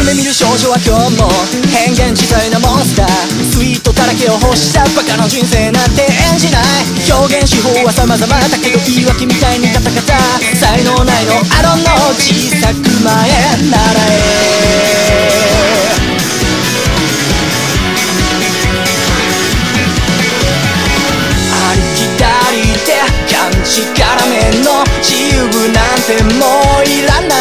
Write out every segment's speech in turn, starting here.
夢見る少女は今日も変幻自在なモンスター。スイートだらけを欲したバカの人生なんて演じない。表現手法は様々だけど言い訳みたいにカタカタ。才能ないのあのの小さく前習え。ありきたりで感じからめの自由なんてもういらない。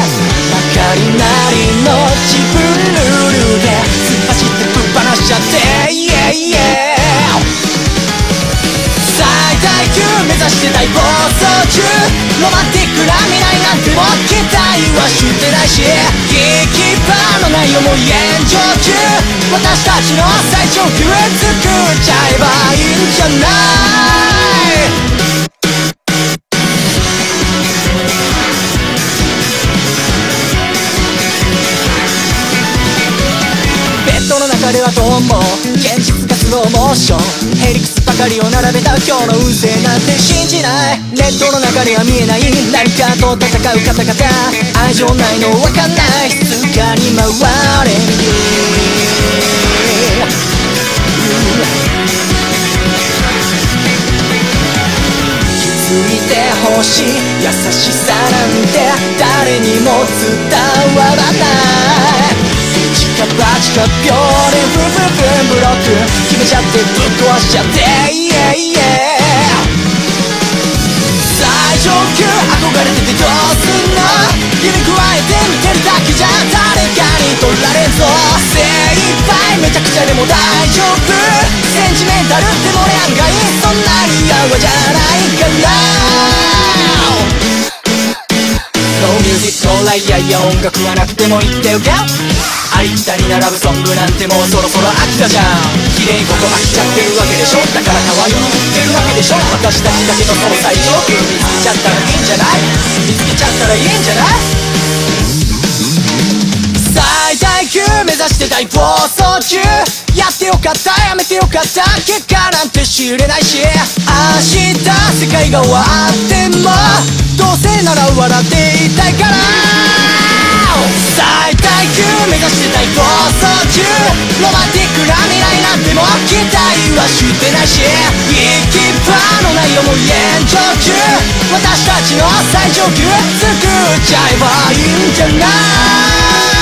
まかりなりの自分ルールで突っ走ってぶっ放しちゃって、yeah, yeah。 最大級目指して大暴走中。ロマンティックな未来なんても期待はしてないし、行き場のない思い炎上中。私たちの最上級作っちゃえばいいんじゃない。ベッドの中ではどうも現実がスローモーション。ヘリクスばかりを並べた今日の運勢なんて信じない。ネットの中では見えない何かと戦う方々。愛情ないのわかんない。静かに回れ気づいてほしい優しさなんて誰にも伝わらない。一か八か秒でブンブンブンブロック決めちゃってぶっ壊しちゃって、yeah, yeah。 最上級憧れててどうすんの。指くわえて見てるだけじゃ誰かに取られんぞ。精一杯めちゃくちゃでも大丈夫。センチメンタルっても俺案外そんなにやわじゃないかな。No music no light やいや音楽はなくても言ってよか。ありきたりなラブソングなんてもうそろそろ飽きたじゃん。綺麗にここ飽きちゃってるわけでしょ。だから可愛く言ってるわけでしょ。私たちだけのその最上級見つけちゃったらいいんじゃない。見つけちゃったらいいんじゃない。最大級目指して大暴走中。やってよかったやめてよかった。結果なんて知れないし、明日世界が終わってもどうせなら笑っていたいから。最大級目指して大暴走中。ロマンティックな未来なんても期待はしてないし、行き場のない思い炎上中。私たちの最上級作っちゃえばいいんじゃない。